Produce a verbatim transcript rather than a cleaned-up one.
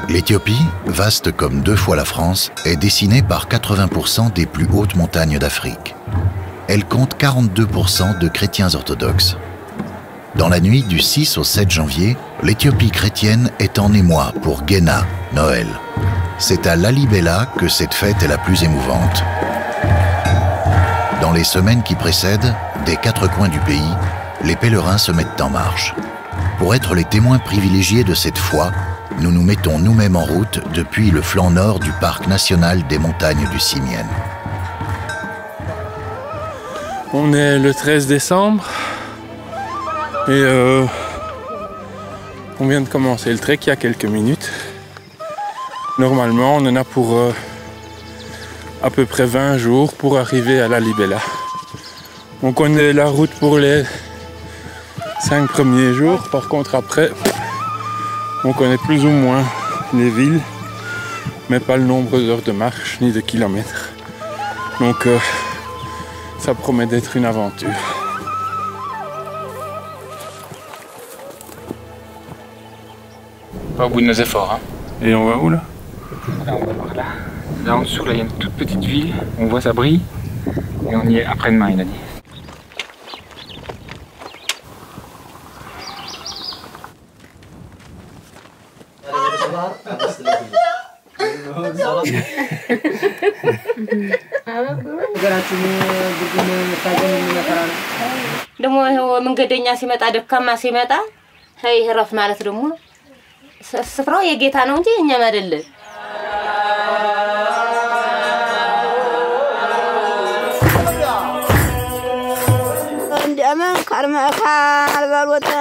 L'Éthiopie, vaste comme deux fois la France, est dessinée par quatre-vingts pour cent des plus hautes montagnes d'Afrique. Elle compte quarante-deux pour cent de chrétiens orthodoxes. Dans la nuit du six au sept janvier, l'Éthiopie chrétienne est en émoi pour Géna, Noël. C'est à Lalibela que cette fête est la plus émouvante. Dans les semaines qui précèdent, des quatre coins du pays, les pèlerins se mettent en marche. Pour être les témoins privilégiés de cette foi, nous nous mettons nous-mêmes en route depuis le flanc nord du parc national des montagnes du Simien. On est le treize décembre et euh, on vient de commencer le trek il y a quelques minutes. Normalement, on en a pour euh, à peu près vingt jours pour arriver à Lalibela. On connaît la route pour les cinq premiers jours, par contre après, on connaît plus ou moins les villes, mais pas le nombre d'heures de marche ni de kilomètres. Donc euh, ça promet d'être une aventure. Pas au bout de nos efforts. Hein. Et on va où là? Là, on va voir là. Là en dessous, là, il y a une toute petite ville. On voit ça brille. Et on y est après-demain, il a dit. ደግሞ መንገደኛ ሲመጣ ደካማ ሲመጣ ሀይ ረፍ ማለት ደግሞ ስፍራው የጌታ ነው እንጂ እኛም አይደለም። እንደምን ከርመካ አልበልወጣ